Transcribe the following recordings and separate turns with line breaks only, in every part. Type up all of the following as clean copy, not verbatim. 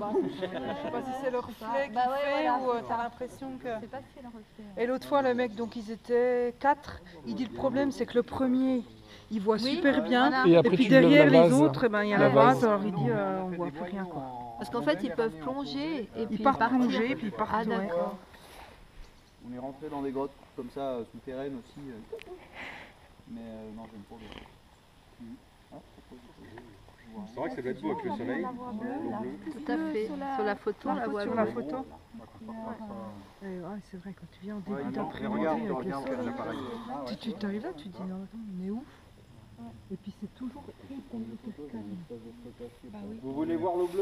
pas. Je sais pas si c'est le reflet qui fait ou t'as l'impression que...
C'est pas fait le reflet.
Et l'autre fois, le mec, donc ils étaient 4. Il dit le problème, c'est que le premier, il voit super bien.
Voilà.
Et puis derrière les autres, eh ben, il y a la vase. Alors il dit, on voit plus rien, quoi.
Parce qu'en fait, ils peuvent plonger et puis
Ils partent
partir.
plonger, puis ils partent.
Ah d'accord.
On est rentré dans des grottes comme ça, souterraines aussi. Mais non, j'aime pas les...
C'est vrai que ça doit être beau avec le soleil.
Tout à fait. Sur la photo, on la voit
Sur
bien.
la photo. Ouais, c'est vrai, quand tu viens en début d'après-midi
regarde,
avec le
regarde
soleil,
l'appareil.
tu t'arrives là, tu te dis, non, attends, on est où? Et puis c'est toujours hyper calme.
Vous voulez voir l'eau bleue?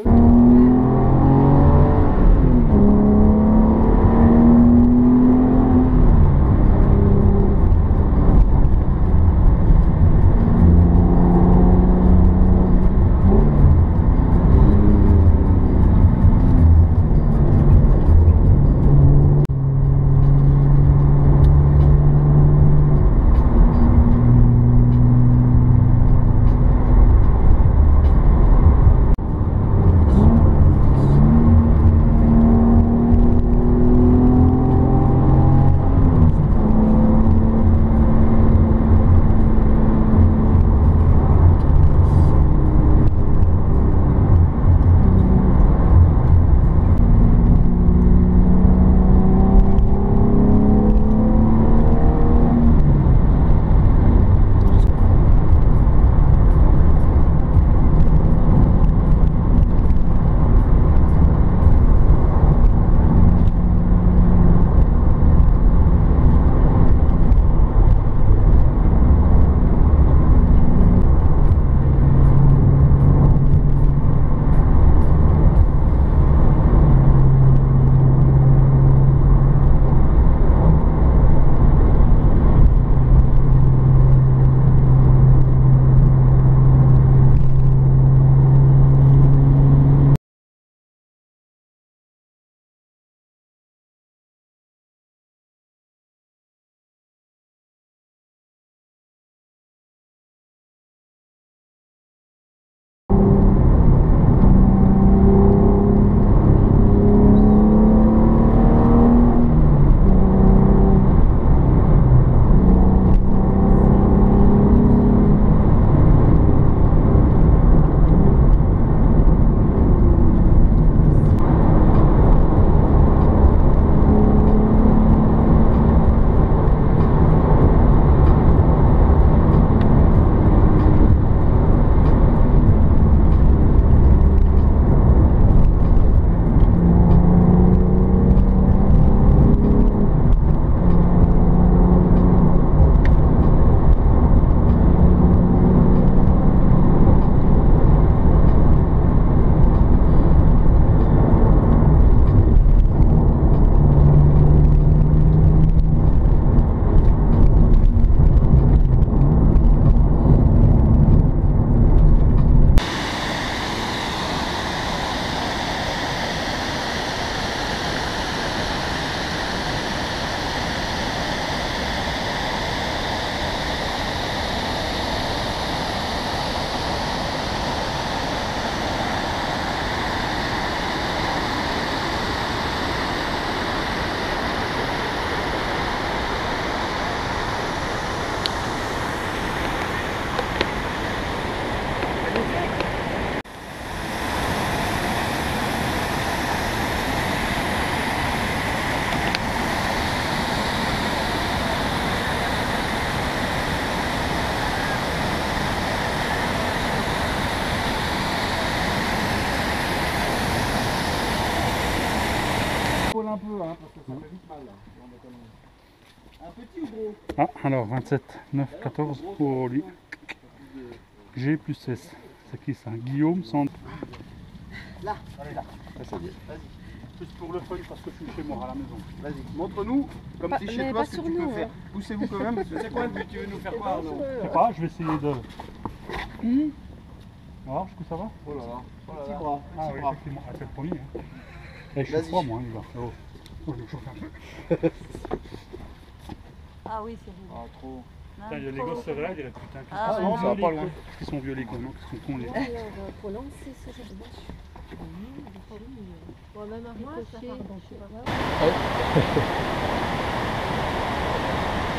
Un peu, hein, parce que ça fait vite mal. Là. Un petit ou gros?
Ah, alors 27, 9, 14 pour lui. G plus S. C'est qui ça? Guillaume sans.
Là, allez là.
Ça, ça y est.
Vas-y.
Juste pour le fun parce que je suis chez moi à la maison.
Vas-y, montre-nous, comme si chez toi, ce que tu peux faire. Poussez-vous quand même, parce que c'est quoi le but? Tu veux nous faire quoi, Arnaud?
Je sais pas, je vais essayer de. Alors, jusqu'où ça va?
Oh là là, petit
Ah
bras,
oui,
petit bras.
effectivement, c'est le premier. Hein. Et je suis froid, moi, les gars. Oh. Oh, je me chauffe un peu.
Ah oui, c'est vrai.
Ah, trop.
Putain, il y a les gosses seraient là, ils diraient putain,
Ah,
qu'est-ce
non,
qu'ils
ça va
sont
pas
vieux,
loin.
qu'est-ce qu'ils sont vieux les cons, non? Qu'est-ce qu'ils sont cons les.
Pour lancer ce genre de Bon, même un ricochet.